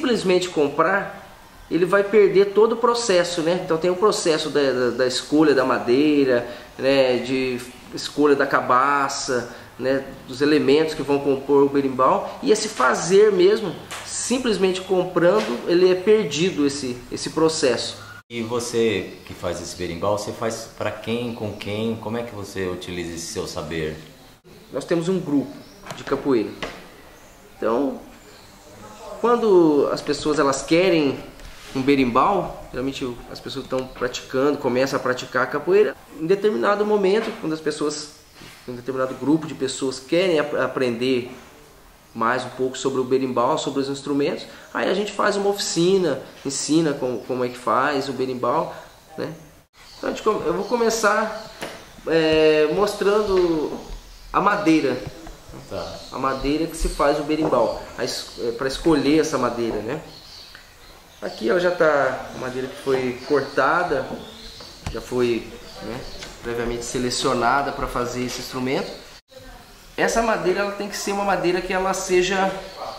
simplesmente comprar, ele vai perder todo o processo, né? Então tem o processo da escolha da madeira, né? De escolha da cabaça, né? Dos elementos que vão compor o berimbau, e esse fazer mesmo, simplesmente comprando, ele é perdido esse processo. E você que faz esse berimbau, você faz para quem, com quem, como é que você utiliza esse seu saber? Nós temos um grupo de capoeira. Então, quando as pessoas elas querem um berimbau, geralmente as pessoas estão praticando, começam a praticar a capoeira. Em determinado momento, quando as pessoas, um determinado grupo de pessoas querem aprender mais um pouco sobre o berimbau, sobre os instrumentos, aí a gente faz uma oficina, ensina como é que faz o berimbau, né? Então eu vou começar mostrando a madeira, Tá. a madeira que se faz o berimbau, para escolher essa madeira, né? Aqui ela já está a madeira que foi cortada, já foi, né, previamente selecionada para fazer esse instrumento. Essa madeira ela tem que ser uma madeira que ela seja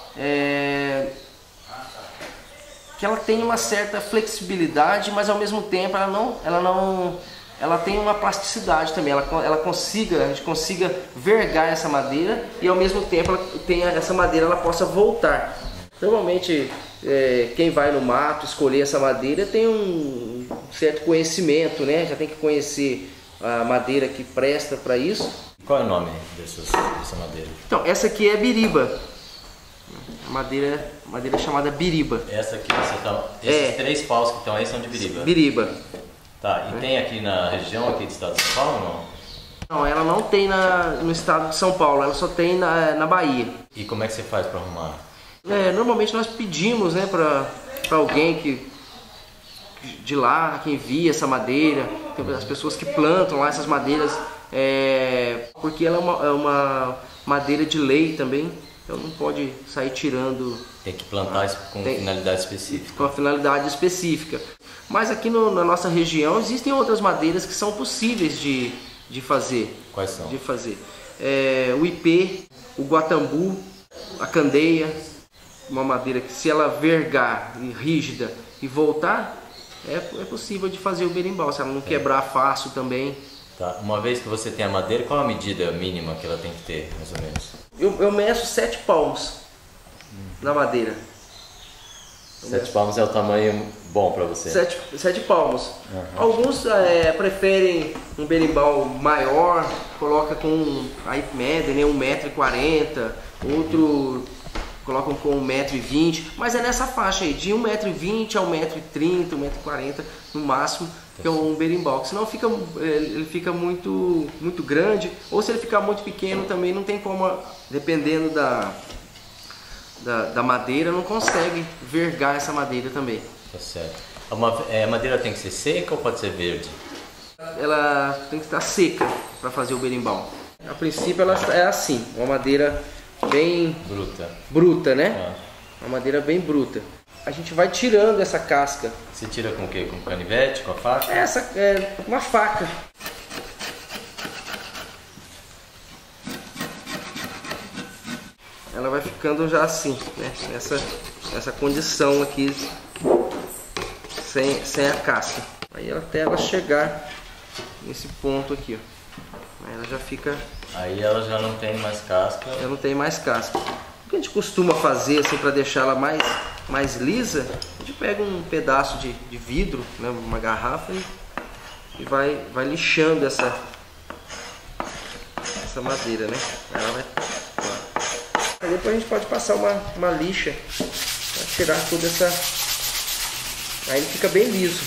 que ela tenha uma certa flexibilidade, mas ao mesmo tempo ela tem uma plasticidade também. A gente consiga vergar essa madeira e ao mesmo tempo essa madeira ela possa voltar. Normalmente quem vai no mato escolher essa madeira tem um certo conhecimento, né? Já tem que conhecer a madeira que presta para isso. Qual é o nome dessa madeira? Então, essa aqui é biriba. Madeira chamada biriba. Essa aqui você tá. Esses 3 paus que estão aí são de biriba. Biriba. Tá, e tem aqui na região aqui do estado de São Paulo ou não? Não, ela não tem no estado de São Paulo, ela só tem na Bahia. E como é que você faz para arrumar? Normalmente nós pedimos, né, para alguém de lá, que envia essa madeira, as pessoas que plantam lá essas madeiras, porque ela é uma madeira de lei também, então não pode sair tirando. Tem que plantar com finalidade específica. Com a finalidade específica. Mas aqui na nossa região existem outras madeiras que são possíveis de fazer. Quais são? De fazer. O ipê, o guatambu, a candeia, uma madeira que se ela vergar rígida e voltar, é possível de fazer o berimbau, se ela não quebrar fácil também. Tá. Uma vez que você tem a madeira, qual a medida mínima que ela tem que ter, mais ou menos? Eu meço 7 palmos na madeira. 7 palmos é o tamanho bom para você? 7 palmos. Uhum. Alguns preferem um berimbau maior, coloca aí medem, né, 1,40 m, outro colocam com 1,20 m, mas é nessa faixa aí, de 1,20 m a 1,30 m, 1,40 m no máximo, que é um berimbau. Senão ele fica muito grande, ou se ele ficar muito pequeno também não tem como, dependendo da madeira, não consegue vergar essa madeira também. Tá certo. A madeira tem que ser seca ou pode ser verde? Ela tem que estar seca para fazer o berimbau. A princípio ela é assim, uma madeira bem bruta, né? Uma madeira bem bruta. A gente vai tirando essa casca. Você tira com o quê? Com canivete, com a faca? Essa é uma faca. Ela vai ficando já assim, né? Essa condição aqui, sem a casca. Aí até ela chegar nesse ponto aqui, ó. Aí ela já fica. Aí ela já não tem mais casca. Já não tem mais casca. O que a gente costuma fazer assim para deixar ela mais lisa, a gente pega um pedaço de vidro, né, uma garrafa e vai lixando essa madeira, né? Ela vai. Aí depois a gente pode passar uma lixa para tirar toda essa. Aí ele fica bem liso.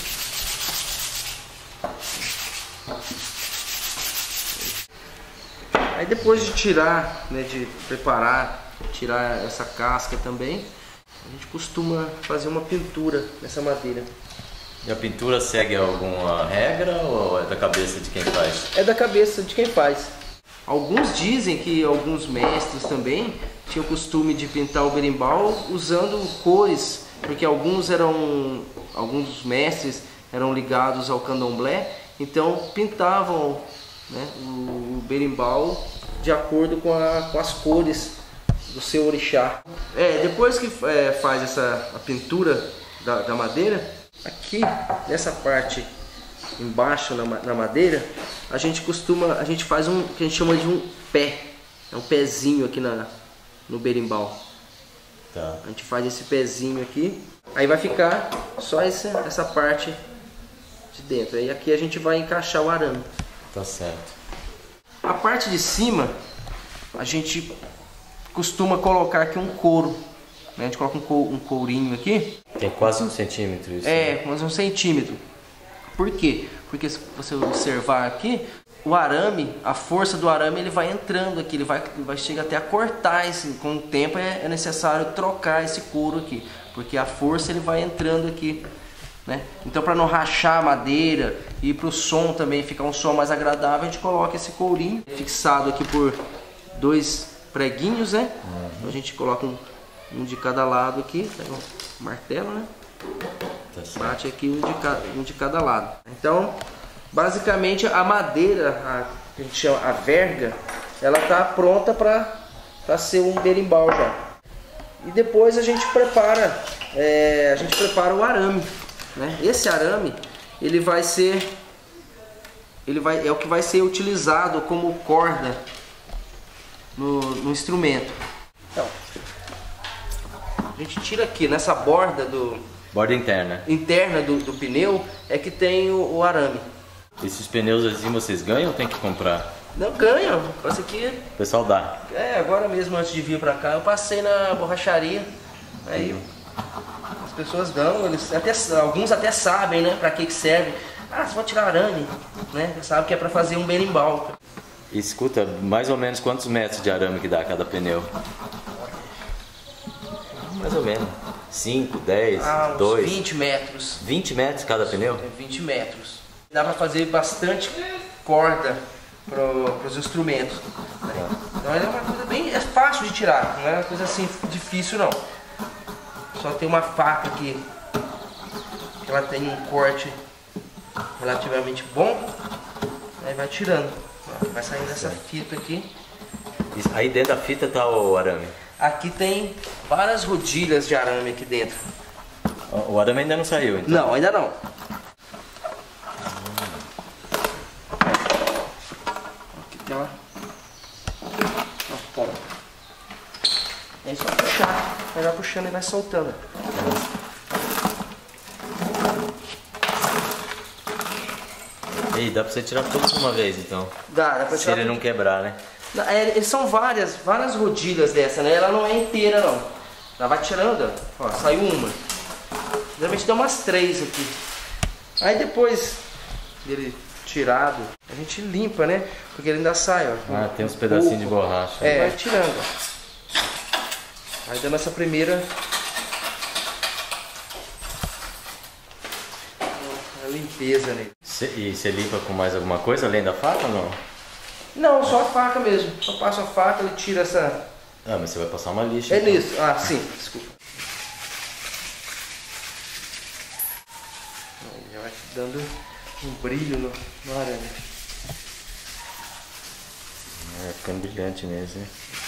Aí depois de tirar, né, de preparar, tirar essa casca também, a gente costuma fazer uma pintura nessa madeira. E a pintura segue alguma regra ou é da cabeça de quem faz? É da cabeça de quem faz. Alguns dizem que alguns mestres também tinham o costume de pintar o berimbau usando cores, porque alguns mestres eram ligados ao candomblé, então pintavam, né, o berimbau de acordo com as cores do seu orixá. Depois que faz a pintura da madeira, aqui nessa parte embaixo na madeira, a gente faz o que a gente chama de um pé. É um pezinho aqui no berimbau. Tá. A gente faz esse pezinho aqui, aí vai ficar só essa parte de dentro. Aí aqui a gente vai encaixar o arame. Tá certo. A parte de cima, a gente costuma colocar aqui um couro. Né? A gente coloca um courinho aqui. Tem quase 1 centímetro isso. Quase 1 centímetro. Por quê? Porque se você observar aqui, o arame, a força do arame, ele vai entrando aqui, ele vai chegar até a cortar. Com o tempo é necessário trocar esse couro aqui, porque a força ele vai entrando aqui, né? Então, para não rachar a madeira e para o som também ficar um som mais agradável, a gente coloca esse courinho fixado aqui por 2 preguinhos, né? Então, a gente coloca um de cada lado aqui, pega um martelo, né? Bate aqui um de cada lado. Então, basicamente a madeira, que a gente chama a verga, ela tá pronta para ser um berimbau já. E depois a gente prepara o arame, né? Esse arame é o que vai ser utilizado como corda no instrumento. Então, a gente tira aqui nessa borda interna do pneu é que tem o arame. Esses pneus assim vocês ganham ou tem que comprar? Não, ganham. Isso aqui... O pessoal dá. Agora mesmo antes de vir pra cá, eu passei na borracharia. Aí as pessoas dão, alguns até sabem, né, pra que serve. Você vai tirar arame, né? Sabe que é pra fazer um berimbau. E escuta, mais ou menos quantos metros de arame que dá cada pneu? Mais ou menos. 5, 10, uns 2... 20 metros. 20 metros cada pneu? 20 metros. Dá pra fazer bastante corda para os instrumentos. Né? Então é uma coisa bem fácil de tirar, não é uma coisa assim difícil não. Só tem uma faca aqui, que ela tem um corte relativamente bom, aí vai tirando. Vai saindo essa fita aqui. Aí dentro da fita tá o arame? Aqui tem várias rodilhas de arame aqui dentro. O arame ainda não saiu então? Não, ainda não. Uma ponta. É só puxar, vai puxando e vai soltando. E dá pra você tirar todos de uma vez então? Dá pra tirar. Se ele não quebrar, né? Eles são várias rodilhas dessa, né? Ela não é inteira não. Ela vai tirando, ó, saiu uma. Geralmente dá umas 3 aqui. Aí depois dele tirado, a gente limpa, né? Porque ele ainda sai, ó. Tem uns pedacinhos de borracha. Vai tirando, ó. Aí dando essa primeira limpeza nele. E você limpa com mais alguma coisa além da faca ou não? Não, só a faca mesmo. Só passo a faca e tira essa... Mas você vai passar uma lixa. Então. Nisso. Sim, desculpa. Aí já vai dando um brilho no arame. Ficando brilhante mesmo, hein?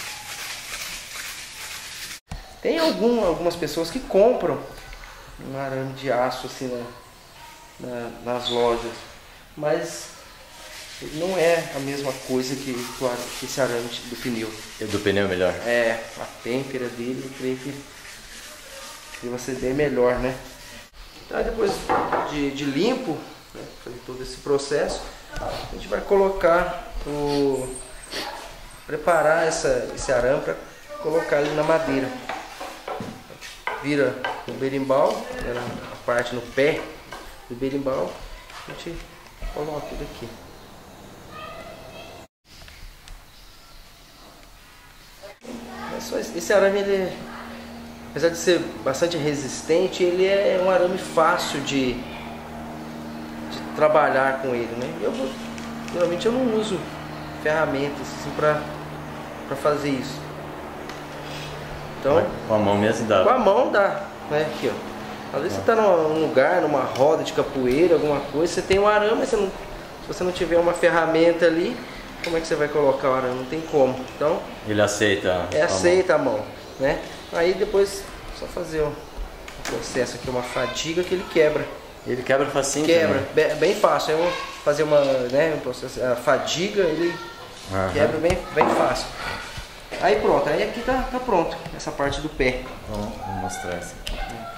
Tem algumas pessoas que compram um arame de aço assim nas lojas, mas não é a mesma coisa que esse arame do pneu. Do pneu é melhor? A têmpera dele, eu creio que vai ser bem melhor, né? Então depois de limpo, né, fazer todo esse processo, a gente vai preparar esse arame para colocar ele na madeira. Vira o berimbau, né, a parte no pé do berimbau, a gente coloca ele aqui. Esse arame, ele, apesar de ser bastante resistente, ele é um arame fácil de trabalhar com ele, né? Geralmente eu não uso ferramentas assim para fazer isso. Então, com a mão mesmo dá? Com a mão dá, né? Aqui, ó. Às vezes você está num lugar, numa roda de capoeira, alguma coisa, você tem um arame, mas se você não tiver uma ferramenta ali, como é que você vai colocar o arame? Não tem como. Então, ele aceita? Aceita a mão, né? Aí depois, só fazer o processo aqui, uma fadiga que ele quebra. Ele quebra facinho? Quebra, bem fácil. Aí eu vou fazer uma, né, um processo, a fadiga, ele quebra bem fácil. Aí pronto, aí aqui tá pronto, essa parte do pé. Vamos mostrar essa aqui.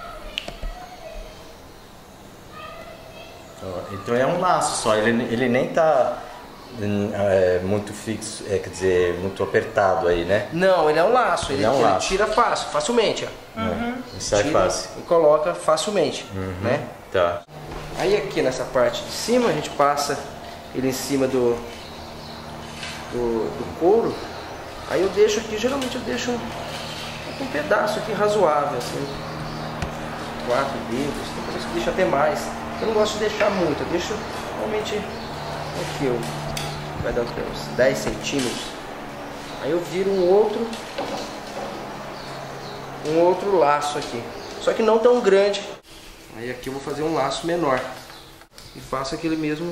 Então é um laço só, ele nem tá muito fixo, quer dizer, muito apertado aí, né? Não, ele é um laço, ele laço. tira facilmente, ó. Ele sai fácil. E coloca facilmente, né? Tá. Aí aqui nessa parte de cima, a gente passa ele em cima do couro. Aí eu deixo aqui, geralmente eu deixo um pedaço aqui razoável, assim, 4 dedos, tem pessoas que deixam até mais. Eu não gosto de deixar muito, eu deixo realmente aqui, vai dar uns 10 centímetros. Aí eu viro um outro laço aqui, só que não tão grande. Aí aqui eu vou fazer um laço menor e faço aquele mesmo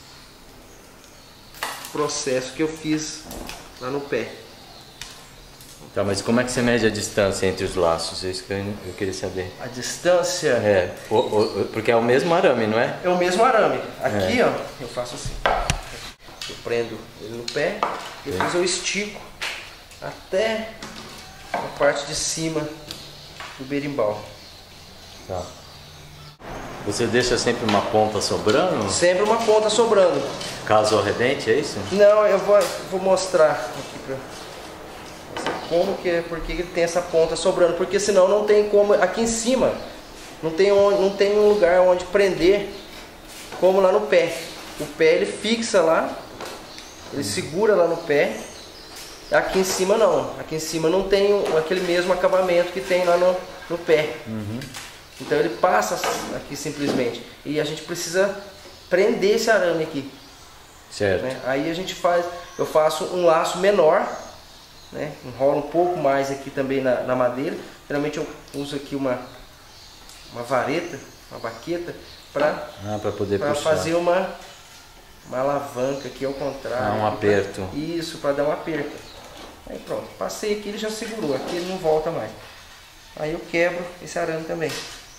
processo que eu fiz lá no pé. Tá, mas como é que você mede a distância entre os laços? É isso que eu queria saber. A distância... porque é o mesmo arame, não é? É o mesmo arame. Aqui, ó, eu faço assim. Eu prendo ele no pé, depois eu estico até a parte de cima do berimbau. Tá. Você deixa sempre uma ponta sobrando? Sempre uma ponta sobrando. Caso arrebente, é isso? Não, eu vou mostrar aqui pra como que é, porque ele tem essa ponta sobrando, porque senão não tem como, aqui em cima não tem um lugar onde prender como lá no pé. O pé ele fixa lá, ele segura lá no pé. Aqui em cima não, aqui em cima não tem aquele mesmo acabamento que tem lá no pé. Então ele passa aqui simplesmente, e a gente precisa prender esse arame aqui. Certo. Né? Aí eu faço um laço menor, né? Enrolo um pouco mais aqui também na madeira. Geralmente eu uso aqui uma vareta, uma baqueta, para poder puxar. fazer uma alavanca aqui ao contrário. Um aperto. Isso, para dar um aperto. Aí pronto, passei aqui, ele já segurou, aqui ele não volta mais. Aí eu quebro esse arame também.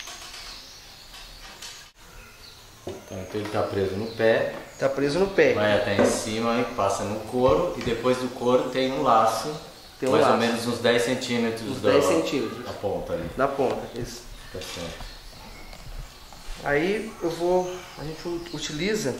Então ele está preso no pé. Está preso no pé. Vai até em cima e passa no couro. E depois do couro tem um laço. Tem mais ou menos uns 10 centímetros. Uns 10 centímetros. Da ponta ali. Da ponta, isso. Tá certo. Aí a gente utiliza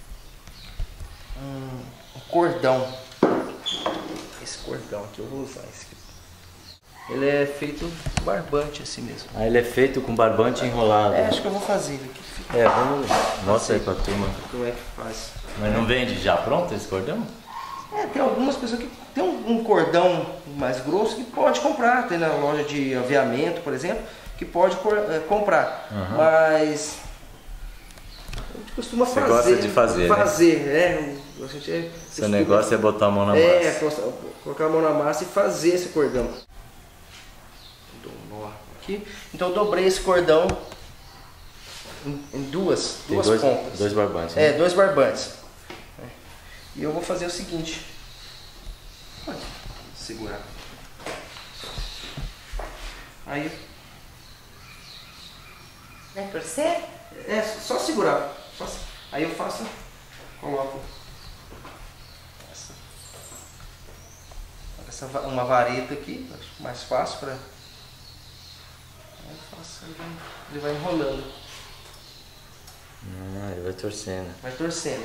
um cordão. Esse cordão aqui eu vou usar. Esse aqui. Ele é feito barbante assim mesmo. Ele é feito com barbante enrolado. Acho que eu vou fazer ele aqui. Vamos mostra aí pra turma. Como é que faz? Mas não vende já pronto esse cordão? Tem algumas pessoas que tem um cordão mais grosso que pode comprar. Tem na loja de aviamento, por exemplo, que pode comprar. Mas a gente costuma fazer. Você gosta de fazer, né? Seu negócio é botar a mão na massa. Colocar a mão na massa e fazer esse cordão. Dou um nó aqui. Então eu dobrei esse cordão em duas pontas. 2 barbantes. Né? 2 barbantes. E eu vou fazer o seguinte. Pode segurar. Aí. Vai torcer? Só segurar. Aí eu coloco uma vareta aqui, acho mais fácil para. Ele vai enrolando. Ele vai torcendo. Vai torcendo.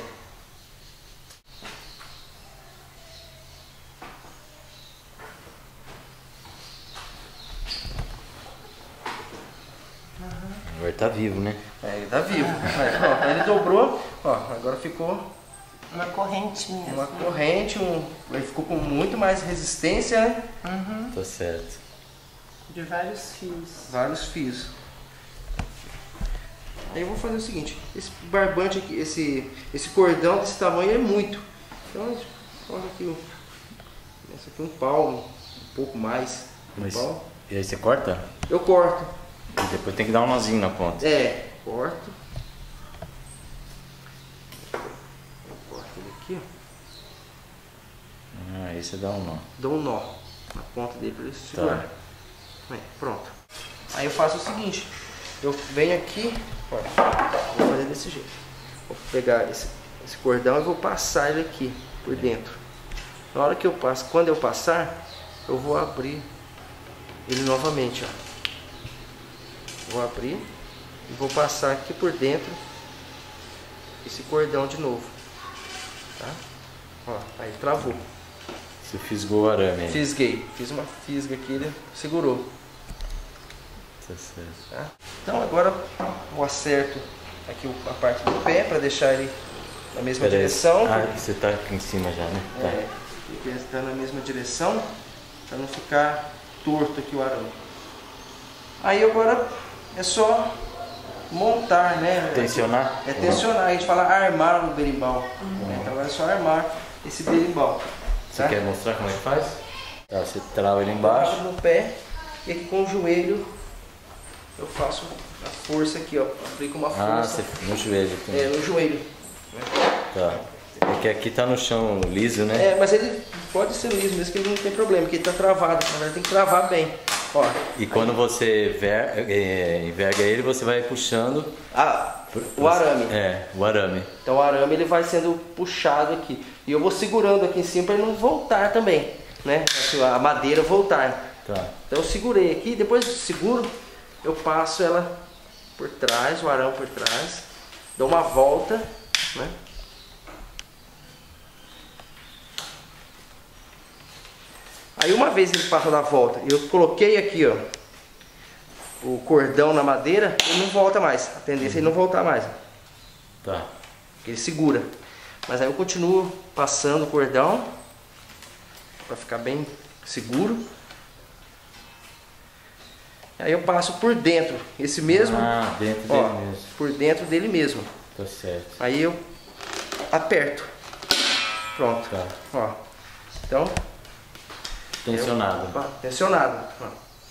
Agora tá vivo, né? Ele tá vivo. Ó, ele dobrou, ó, agora ficou uma corrente mesmo. Uma corrente, ele ficou com muito mais resistência, né? Tá certo. De vários fios. Vários fios. Aí eu vou fazer o seguinte, esse barbante aqui, esse cordão desse tamanho é muito. Então a gente coloca aqui esse aqui um palmo, um pouco mais. Palmo. E aí você corta? Eu corto. E depois tem que dar um nozinho na ponta. Corto. Eu corto ele aqui, ó. Aí você dá um nó. Dou um nó na ponta dele para ele segurar. Aí, pronto. Aí eu faço o seguinte, eu venho aqui, olha, vou fazer desse jeito. Vou pegar esse cordão e vou passar ele aqui por dentro. Na hora que eu passo, quando eu passar, eu vou abrir ele novamente, ó. Vou abrir e vou passar aqui por dentro esse cordão de novo, tá? Ó, aí travou. Você fisgou o arame aí. Fisguei, fiz uma fisga aqui, ele segurou. Tá certo. Tá? Então agora eu acerto aqui a parte do pé para deixar ele na mesma direção. Ah, você tá aqui em cima já, né? Tá. É, ele está na mesma direção para não ficar torto aqui o arame. Aí agora é só montar, né? Tensionar? É tensionar, a gente fala armar o berimbau. Então agora é só armar esse berimbau. Você Tá? quer mostrar como é que faz? Tá, você trava ele embaixo. No pé e aqui com o joelho eu faço a força aqui, ó. Aplico uma força. Ah, você, no joelho. Então. É, no joelho. Tá. É que aqui tá no chão liso, né? É, mas ele pode ser liso, mesmo que ele não tem problema, porque ele tá travado. Na verdade tem que travar bem. Ó, E quando você enverga ele, você vai puxando. o arame. É, o arame. Então o arame ele vai sendo puxado aqui. E eu vou segurando aqui em cima para ele não voltar também, né? A madeira voltar. Tá. Então eu segurei aqui, depois eu seguro, eu passo ela por trás, o arame por trás, dou uma volta, né? Aí uma vez ele passa da volta, eu coloquei aqui, ó, o cordão na madeira, ele não volta mais. A tendência é ele não voltar mais. Tá. Porque ele segura. Mas aí eu continuo passando o cordão para ficar bem seguro. Aí eu passo por dentro, esse mesmo, dentro ó, dele mesmo. por dentro dele mesmo. Tá certo. Aí eu aperto. Pronto. Tá. Ó. Então, Tensionado. tensionado. Ó.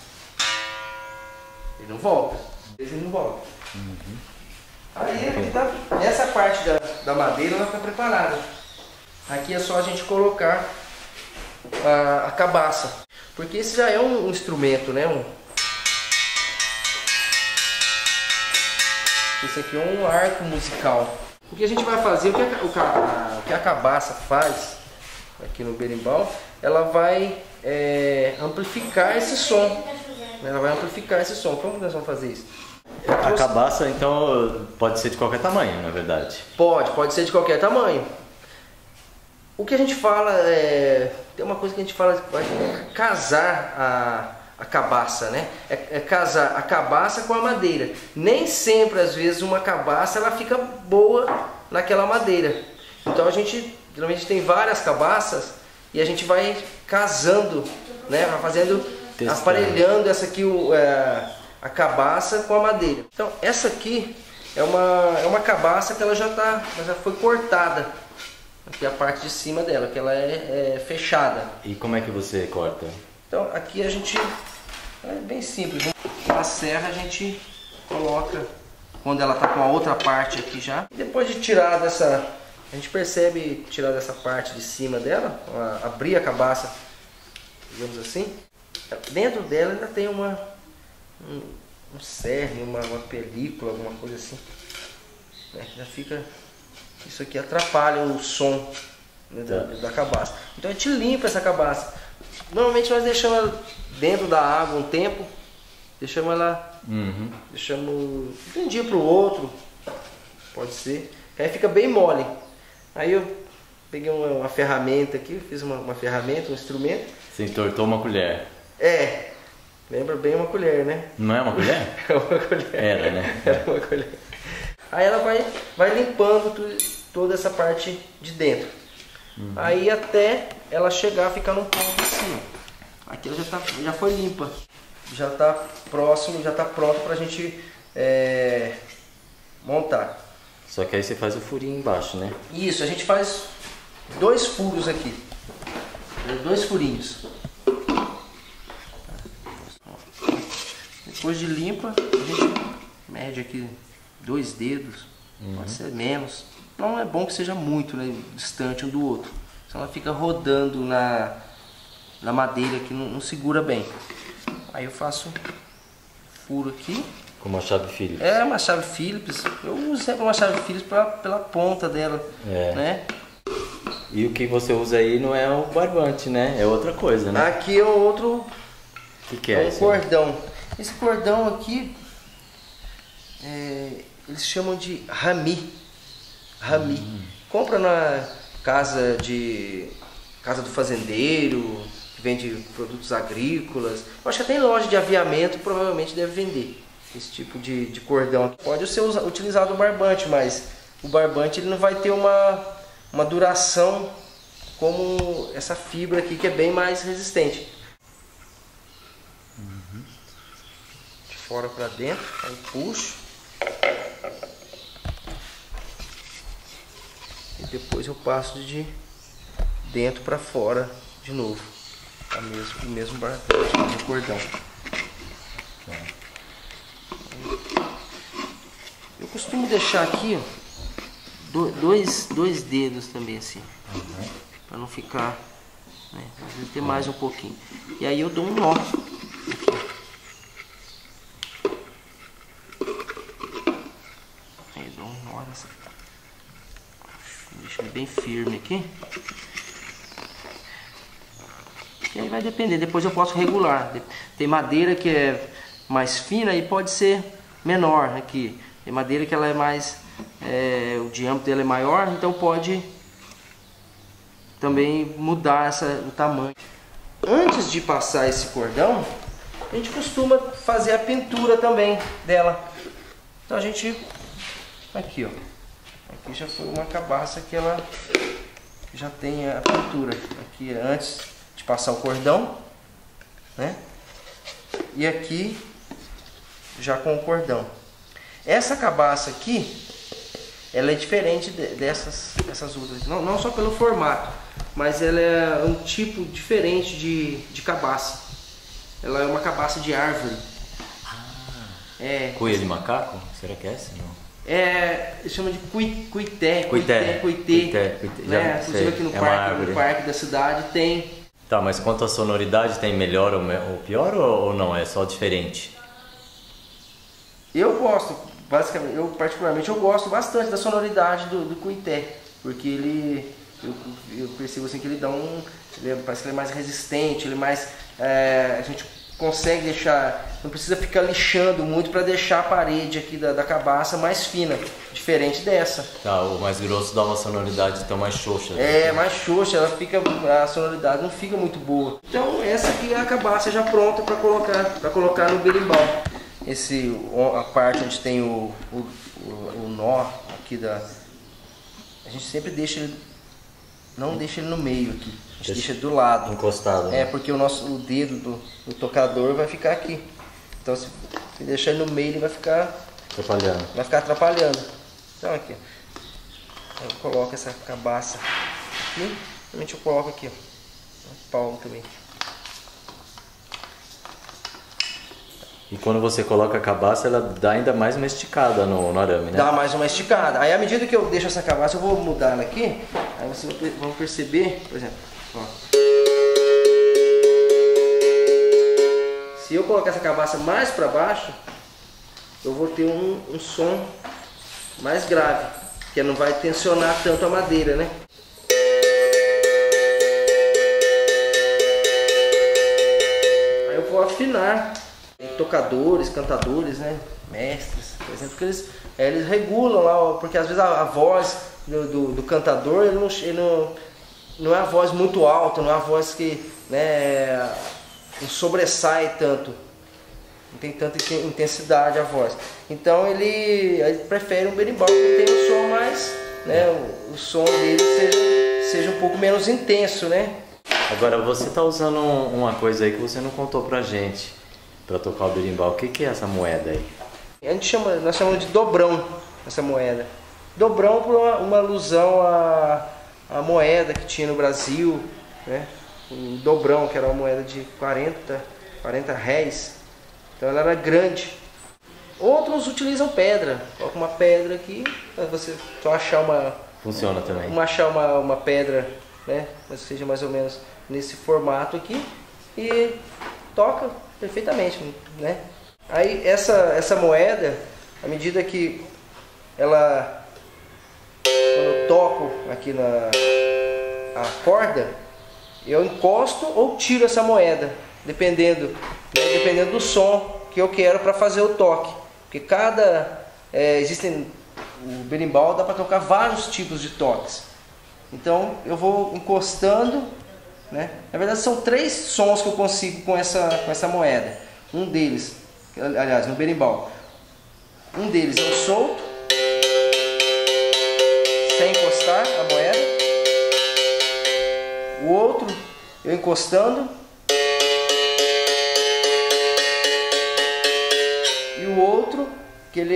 Ele não volta. Ele não volta. Aí aqui tá, essa parte da madeira ela está preparada. Aqui é só a gente colocar a cabaça. Porque esse já é um instrumento, né? Esse aqui é um arco musical. O que a gente vai fazer, o que a cabaça faz aqui no berimbau, ela vai amplificar esse som. Ela vai amplificar esse som. Como nós vamos fazer isso? A cabaça, então, pode ser de qualquer tamanho, na verdade. Pode ser de qualquer tamanho. O que a gente fala tem uma coisa que a gente fala, vai casar a cabaça, né? É casar a cabaça com a madeira. Nem sempre, às vezes, uma cabaça ela fica boa naquela madeira. Então a gente geralmente tem várias cabaças e a gente vai casando, né? Vai fazendo, aparelhando essa aqui a cabaça com a madeira. Então essa aqui é uma cabaça que ela já foi cortada. Aqui a parte de cima dela, que ela é fechada. E como é que você corta? Então aqui a gente é bem simples. Na serra a gente coloca quando ela está com a outra parte aqui já. E depois de tirar dessa, a gente percebe tirar dessa parte de cima dela, abrir a cabaça, digamos assim. Dentro dela ainda tem um cerne, uma película, alguma coisa assim. Já fica. Isso aqui atrapalha o som, né, da cabaça. Então a gente limpa essa cabaça. Normalmente nós deixamos ela dentro da água um tempo, deixamos ela, deixamos de um dia para o outro, pode ser, aí fica bem mole. Aí eu peguei uma ferramenta aqui, fiz uma ferramenta, um instrumento. Você entortou uma colher. Lembra bem uma colher, né? Não é uma colher? É uma colher. Era, né? Era uma colher. Aí ela vai limpando toda essa parte de dentro. Aí até ela chegar a ficar num ponto assim. Aqui ela já foi limpa. Já está próximo, já está pronto para a gente montar. Só que aí você faz o furinho embaixo, né? Isso, a gente faz 2 furos aqui. 2 furinhos. Depois de limpa, a gente mede aqui 2 dedos, pode ser menos. Não é bom que seja muito, né, distante um do outro, senão ela fica rodando na madeira que não segura bem. Aí eu faço furo aqui. Com uma chave Phillips. É uma chave Phillips. Eu uso sempre uma chave Phillips pela ponta dela, né? E o que você usa aí não é o barbante, né? É outra coisa, né? Aqui é outro. O que é um esse? Cordão. Esse cordão aqui, eles chamam de rami. Compra na casa do fazendeiro, que vende produtos agrícolas. Eu acho que até em loja de aviamento provavelmente deve vender esse tipo de cordão aqui. Pode ser utilizado o barbante, mas o barbante ele não vai ter uma duração como essa fibra aqui, que é bem mais resistente. De fora para dentro, aí puxo. E depois eu passo de dentro para fora de novo. O mesmo barbante, o mesmo cordão. Eu costumo deixar aqui, ó, dois dedos também assim, para não ficar, né, às vezes ter mais um pouquinho. E aí eu dou um nó aqui. Aí eu dou um nó nessa, deixa ele bem firme aqui. E aí vai depender, depois eu posso regular. Tem madeira que é mais fina e pode ser menor aqui. Tem madeira que ela é mais, o diâmetro dela é maior, então pode também mudar o tamanho. Antes de passar esse cordão, a gente costuma fazer a pintura também dela. Então a gente, aqui ó, aqui já foi uma cabaça que ela já tem a pintura. Aqui é antes de passar o cordão, né? E aqui já com o cordão. Essa cabaça aqui, ela é diferente dessas outras, não só pelo formato, mas ela é um tipo diferente de cabaça. Ela é uma cabaça de árvore. Cuia de macaco? Será que é essa? Não. Chama de cuité. Né? Inclusive aqui no parque da cidade tem. Tá, mas quanto à sonoridade, tem melhor ou pior ou não? É só diferente? Eu gosto, basicamente, particularmente eu gosto bastante da sonoridade do cuité, porque eu percebo assim que ele parece que ele é mais resistente, ele é mais, a gente consegue deixar, não precisa ficar lixando muito para deixar a parede aqui da cabaça mais fina, diferente dessa. Tá, o mais grosso dá uma sonoridade então mais xoxa. Mais xoxa, a sonoridade não fica muito boa. Então essa aqui é a cabaça já pronta para colocar no berimbau. A parte onde tem o nó aqui a gente sempre não deixa ele no meio aqui, a gente deixa do lado. Encostado. Né? Porque o dedo do tocador vai ficar aqui. Então se deixar ele no meio ele vai ficar atrapalhando. Então aqui, eu coloco essa cabaça aqui, realmente eu coloco aqui, ó, um palmo também. E quando você coloca a cabaça, ela dá ainda mais uma esticada no arame, né? Dá mais uma esticada. Aí à medida que eu deixo essa cabaça, eu vou mudar ela aqui. Aí vocês vão perceber, por exemplo, ó. Se eu colocar essa cabaça mais para baixo, eu vou ter um som mais grave, que não vai tensionar tanto a madeira, né? Aí eu vou afinar. Tocadores, cantadores, né? Mestres, por exemplo, que eles regulam lá, porque às vezes a voz do cantador ele não é a voz muito alta, não é a voz que, né, não sobressai tanto, não tem tanta intensidade a voz. Então ele prefere um berimbau que tem um som mais, né, o som dele seja um pouco menos intenso, né? Agora você está usando uma coisa aí que você não contou pra gente. Para tocar o berimbau, o que é essa moeda aí? Nós chamamos de dobrão, essa moeda. Dobrão por uma alusão à moeda que tinha no Brasil, né? O dobrão, que era uma moeda de 40 réis. Então ela era grande. Outros utilizam pedra. Coloca uma pedra aqui, você só achar Funciona também. Achar uma pedra né? Mas seja mais ou menos nesse formato aqui e toca perfeitamente, né? Aí essa moeda, à medida que ela, quando eu toco aqui a corda, eu encosto ou tiro essa moeda, dependendo, né, dependendo do som que eu quero para fazer o toque. Porque o berimbau dá para tocar vários tipos de toques. Então eu vou encostando, né? Na verdade são 3 sons que eu consigo com essa moeda. Um deles, aliás, no berimbau, um deles é o solto, sem encostar a moeda. O outro eu encostando. E o outro que ele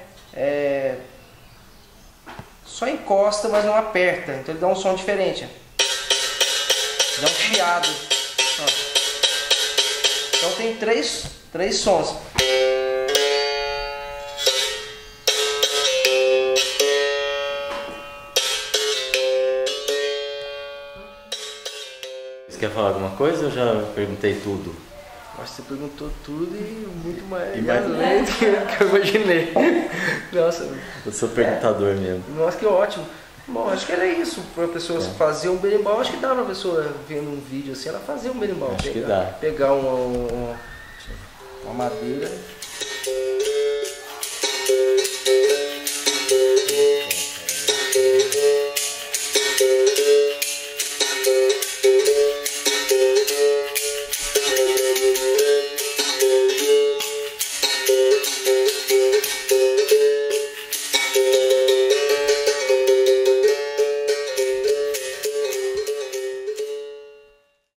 só encosta, mas não aperta. Então ele dá um som diferente. Dá um chiado. Ó. Então tem três sons. Você quer falar alguma coisa ou já perguntei tudo? Acho que você perguntou tudo e muito mais E mais além do que eu imaginei. Nossa. Eu sou perguntador mesmo. Nossa, que ótimo. Bom, acho que era isso. Para a pessoa fazer um berimbau, acho que dá para a pessoa vendo um vídeo assim, ela fazer um berimbau. Acho que dá. Pegar uma madeira